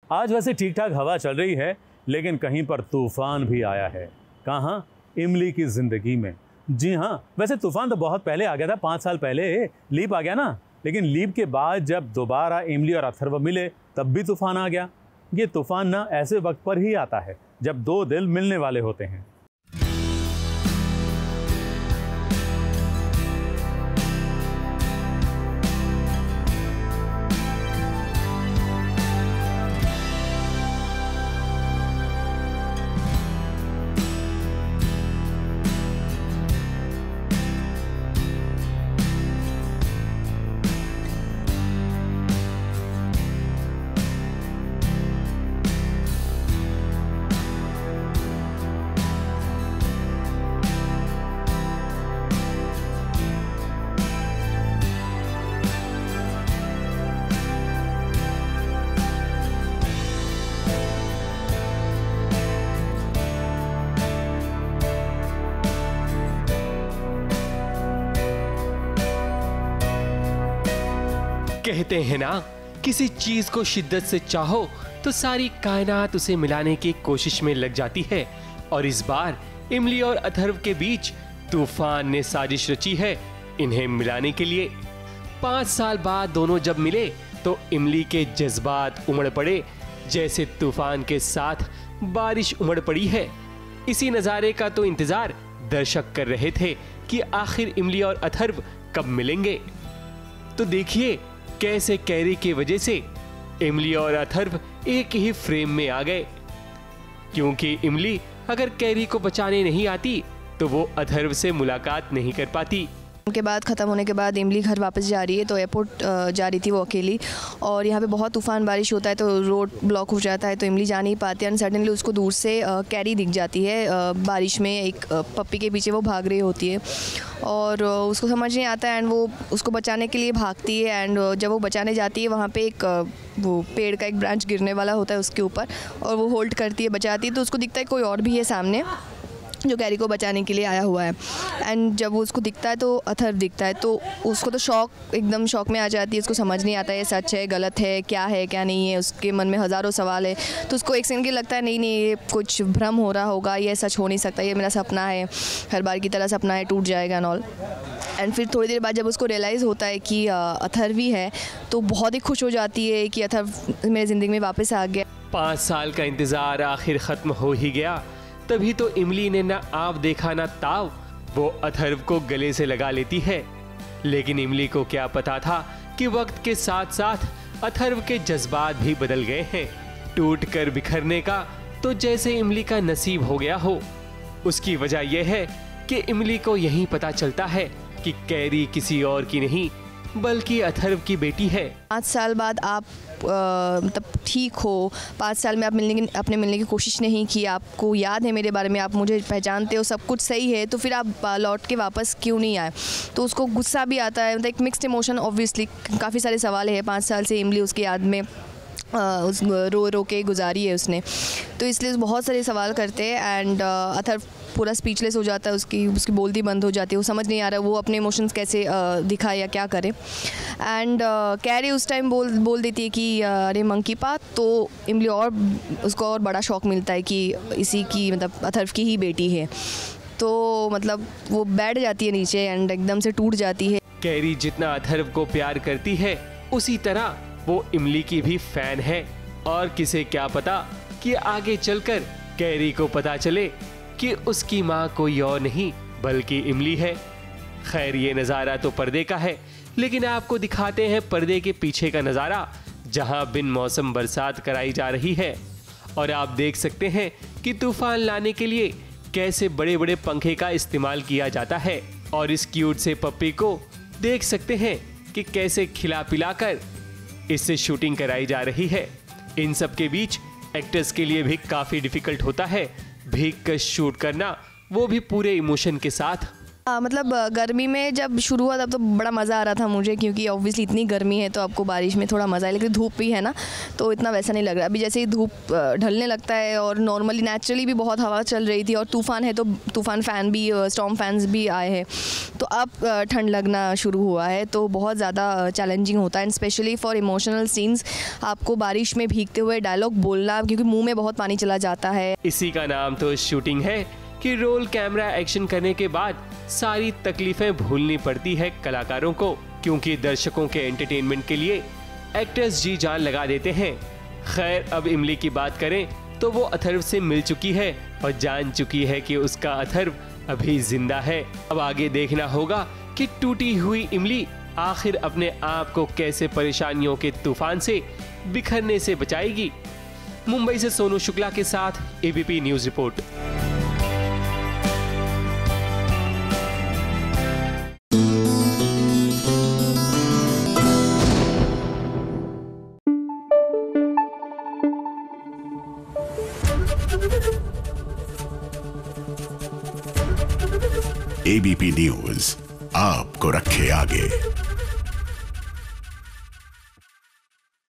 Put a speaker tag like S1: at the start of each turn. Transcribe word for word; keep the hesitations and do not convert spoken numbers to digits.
S1: आज वैसे ठीक ठाक हवा चल रही है, लेकिन कहीं पर तूफान भी आया है। कहाँ? इमली की ज़िंदगी में। जी हाँ, वैसे तूफान तो बहुत पहले आ गया था, पाँच साल पहले लीप आ गया ना। लेकिन लीप के बाद जब दोबारा इमली और अथर्व मिले तब भी तूफान आ गया। ये तूफान ना ऐसे वक्त पर ही आता है जब दो दिल मिलने वाले होते हैं।
S2: कहते हैं ना, किसी चीज को शिद्दत से चाहो तो सारी कायनात उसे मिलाने की कोशिश में लग जाती है। और इस बार इमली और अथर्व के बीच तूफान ने साजिश रची है इन्हें मिलाने के लिए। पांच साल बाद दोनों जब मिले तो इमली के जज्बात उमड़ पड़े जैसे तूफान के साथ बारिश उमड़ पड़ी है। इसी नजारे का तो इंतजार दर्शक कर रहे थे कि आखिर इमली और अथर्व कब मिलेंगे। तो देखिए कैसे कैरी की वजह से इमली और अथर्व एक ही फ्रेम में आ गए, क्योंकि इमली अगर कैरी को बचाने नहीं आती तो वो अथर्व से मुलाकात नहीं कर पाती।
S3: के बाद ख़त्म होने के बाद इमली घर वापस जा रही है, तो एयरपोर्ट जा रही थी वो अकेली, और यहाँ पे बहुत तूफ़ान बारिश होता है तो रोड ब्लॉक हो जाता है, तो इमली जा नहीं पाती। एंड सडनली उसको दूर से कैरी दिख जाती है बारिश में, एक पप्पी के पीछे वो भाग रही होती है और उसको समझ नहीं आता एंड वो उसको बचाने के लिए भागती है। एंड जब वो बचाने जाती है वहाँ पर एक वो पेड़ का एक ब्रांच गिरने वाला होता है उसके ऊपर, और वो होल्ड करती है, बचाती है, तो उसको दिखता है कोई और भी है सामने जो कैरी को बचाने के लिए आया हुआ है। एंड जब वो उसको दिखता है तो अथर्व दिखता है, तो उसको तो शॉक, एकदम शॉक में आ जाती है। उसको समझ नहीं आता ये सच है गलत है, क्या है क्या नहीं है, उसके मन में हज़ारों सवाल है। तो उसको एक सेकंड के लगता है नहीं नहीं ये कुछ भ्रम हो रहा होगा, ये सच हो नहीं सकता, ये मेरा सपना है, हर बार की तरह सपना है, टूट जाएगा एंड ऑल। एंड फिर थोड़ी देर बाद जब उसको रियलाइज़ होता है कि अथर्व ही है तो बहुत ही खुश हो जाती है कि अथर्व मेरी ज़िंदगी में वापस आ गया।
S2: पाँच साल का इंतज़ार आखिर ख़त्म हो ही गया। तभी तो इमली ने ना आप देखा ना ताव, वो अथर्व को गले से लगा लेती है। लेकिन इमली को क्या पता था कि वक्त के साथ साथ अथर्व के जज्बात भी बदल गए हैं। टूट कर बिखरने का तो जैसे इमली का नसीब हो गया हो। उसकी वजह यह है कि इमली को यही पता चलता है कि कैरी किसी और की नहीं बल्कि अथर्व की बेटी है।
S3: पाँच साल बाद आप मतलब ठीक हो, पाँच साल में आप मिलने की अपने मिलने की कोशिश नहीं की, आपको याद है मेरे बारे में, आप मुझे पहचानते हो, सब कुछ सही है, तो फिर आप लौट के वापस क्यों नहीं आए? तो उसको गुस्सा भी आता है, मतलब एक मिक्स्ड इमोशन, ऑब्वियसली काफ़ी सारे सवाल है। पाँच साल से इमली उसकी याद में आ, उस रो रो के गुजारी है उसने, तो इसलिए बहुत सारे सवाल करते हैं। एंड अथर्व पूरा स्पीचलेस हो जाता है, उसकी उसकी बोलती बंद हो जाती है, वो समझ नहीं आ रहा वो अपने इमोशंस कैसे दिखाए या क्या करे। एंड कैरी उस टाइम बोल बोल देती है कि अरे मंकी पाथ, तो इमली और उसको और बड़ा शौक मिलता है कि इसी की मतलब अथर्व की ही बेटी है, तो मतलब वो बैठ जाती है नीचे एंड एकदम से टूट जाती है।
S2: कैरी जितना अथर्व को प्यार करती है उसी तरह वो इमली की भी फैन है, और किसे क्या पता कि आगे चलकर कैरी को पता चले कि उसकी माँ कोई और नहीं बल्कि इमली है। खैर ये नज़ारा तो पर्दे का है, लेकिन आपको दिखाते हैं पर्दे के पीछे का नज़ारा, जहाँ बिन मौसम बरसात कराई जा रही है। और आप देख सकते हैं कि तूफान लाने के लिए कैसे बड़े बड़े पंखे का इस्तेमाल किया जाता है। और इस क्यूट से पप्पी को देख सकते हैं कि कैसे खिला पिला कर इससे शूटिंग कराई जा रही है। इन सब के बीच एक्टर्स के लिए भी काफ़ी डिफ़िकल्ट होता है भीग कर शूट करना, वो भी पूरे इमोशन के साथ।
S3: हाँ, मतलब अ, गर्मी में जब शुरू हुआ तब तो बड़ा मज़ा आ रहा था मुझे, क्योंकि ऑब्वियसली इतनी गर्मी है तो आपको बारिश में थोड़ा मज़ा है, लेकिन धूप भी है ना तो इतना वैसा नहीं लग रहा। अभी जैसे ही धूप अ, ढलने लगता है और नॉर्मली नेचुरली भी बहुत हवा चल रही थी और तूफ़ान है तो तूफ़ान फ़ैन भी, स्टॉर्म फैंस भी आए हैं, तो अब अ, ठंड लगना शुरू हुआ है, तो बहुत ज़्यादा चैलेंजिंग होता है and specially for emotional scenes. आपको बारिश में भीगते हुए डायलॉग बोलना, क्योंकि मुँह में बहुत पानी चला जाता है।
S2: इसी का नाम तो शूटिंग है कि रोल कैमरा एक्शन करने के बाद सारी तकलीफें भूलनी पड़ती है कलाकारों को, क्योंकि दर्शकों के एंटरटेनमेंट के लिए एक्टर्स जी जान लगा देते हैं। खैर, अब इमली की बात करें तो वो अथर्व से मिल चुकी है और जान चुकी है कि उसका अथर्व अभी जिंदा है। अब आगे देखना होगा कि टूटी हुई इमली आखिर अपने आप को कैसे परेशानियों के तूफान से बिखरने से बचाएगी। मुंबई से सोनू शुक्ला के साथ ABP news report.
S4: ABP news आपको रखे आगे।